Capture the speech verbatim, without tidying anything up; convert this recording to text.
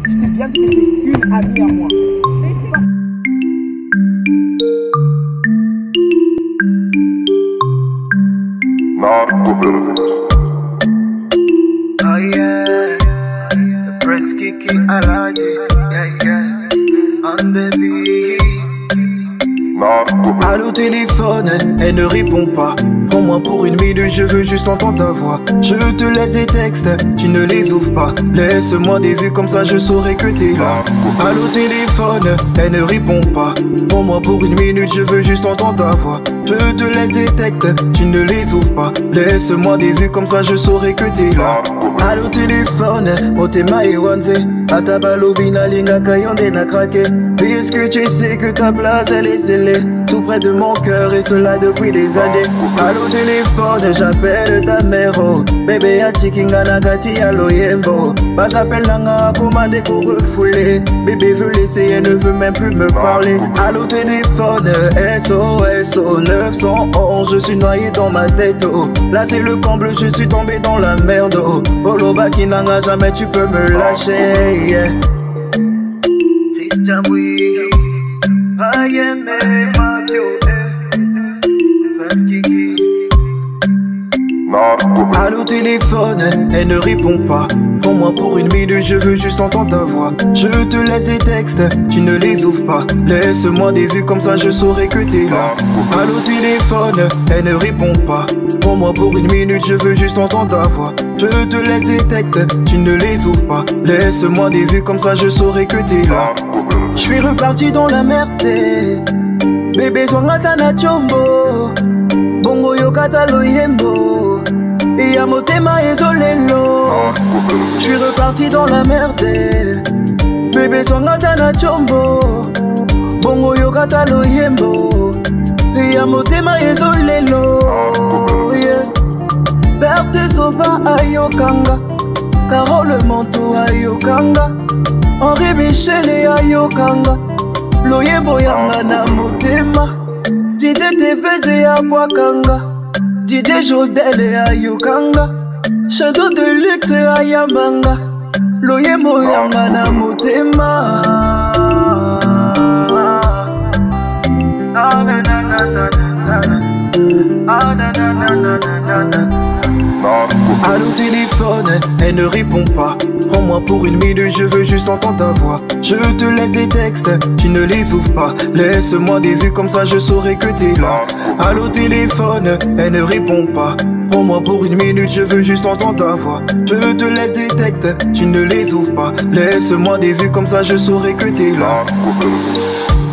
Je t'ai bien dit que c'est une amie à moi. Oh yeah, the press Kiki Aladi, yeah yeah, on the beat. Allô téléphone, elle ne répond pas. Prends-moi pour une minute, je veux juste entendre ta voix. Je te laisse des textes, tu ne les ouvres pas. Laisse-moi des vues comme ça, je saurai que t'es là. Allô téléphone, elle ne répond pas. Prends-moi pour une minute, je veux juste entendre ta voix. Je te laisse des textes, tu ne les ouvres pas. Laisse-moi des vues comme ça, je saurai que t'es là. Allô téléphone, motema et wanze. Atabalobina linga kayonde na craqué. Puisque tu sais que ta place elle est scellée tout près de mon cœur et cela depuis des années. Allô téléphone, j'appelle ta mère oh. Bébé ya chikinga na gati ya loyembo. Pas appel nanga commandé pour refouler. Bébé veut laisser, elle ne veut même plus me parler. Allô téléphone, S O S O neuf cent onze. Je suis noyé dans ma tête oh. Là c'est le comble, je suis tombé dans la merde oh. Oloba kinanga, jamais tu peux me lâcher yeah. Christian oui, I am ma bio, allô téléphone, elle ne répond pas. Prends-moi pour une minute, je veux juste entendre ta voix. Je te laisse des textes, tu ne les ouvres pas. Laisse-moi des vues comme ça, je saurai que t'es là. Allô téléphone, elle ne répond pas. Prends-moi pour une minute, je veux juste entendre ta voix. Je te laisse des textes, tu ne les ouvres pas. Laisse-moi des vues comme ça, je saurai que t'es là. Je suis reparti dans la merde. Bébé zwangata na chombo. Bongo yokata loyembo. Et à motema ezolelo. Je suis reparti dans la merde. Bébé zwangata na chombo. Bongo yokata loyembo. Et à motema ezolelo yeah. Berte soba ayokanga. Carole Manto ayokanga. Henri Michel et ayokanga. Loyembo yanga na motema. Dide Teveze ya Bwakanga. Dide Jodel et ayokanga. Shadow de luxe et ayambanga. Loyembo yanga na motema. Ah na na na na na na. Ah na na na na na na. Allô téléphone, elle ne répond pas. Prends-moi pour une minute, je veux juste entendre ta voix. Je te laisse des textes, tu ne les ouvres pas. Laisse-moi des vues comme ça, je saurai que t'es là. Allô téléphone, elle ne répond pas. Prends-moi pour une minute, je veux juste entendre ta voix. Je te laisse des textes, tu ne les ouvres pas. Laisse-moi des vues comme ça, je saurai que t'es là.